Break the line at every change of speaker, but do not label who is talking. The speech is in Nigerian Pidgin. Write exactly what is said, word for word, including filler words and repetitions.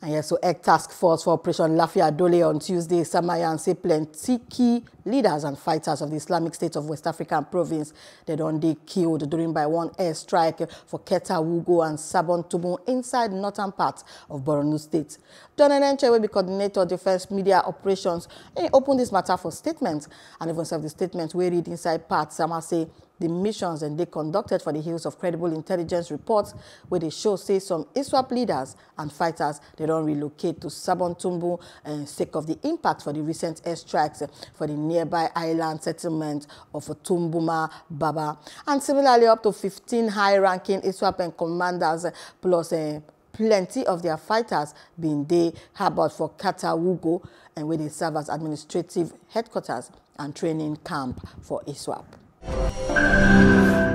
Yes, so Egg Task Force for Operation Lafia Dole on Tuesday, Samayan say plenty key leaders and fighters of the Islamic State of West African province, they don't they killed during by one airstrike for Keta Wugo and Sabon Tubu inside northern part of Borno State. Donald Enche will be coordinator of defense media operations. He opened this matter for statements, and even some of the statements we read inside part, Sama say the missions and they conducted for the heels of credible intelligence reports where they show say some ISWAP leaders and fighters they don't relocate to Sabon Tumbu and sake of the impact for the recent airstrikes for the nearby island settlement of Tumbuma Baba. And similarly up to fifteen high-ranking ISWAP and commanders plus uh, plenty of their fighters being they harbored for Keta Wugo and where they serve as administrative headquarters and training camp for ISWAP.